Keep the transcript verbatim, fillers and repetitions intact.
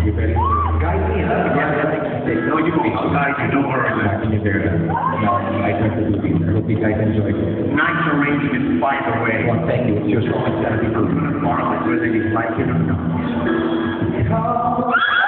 you ready? Guide me, huh? Yeah, no, you will. I'll guide you. Don't worry. Back to Nievera. Now, I try to do this. I hope you guys enjoy it. Nice arrangement, by the way. Well, thank you. It's your song. It's gotta be good. I'm gonna borrow it whether you like it or not.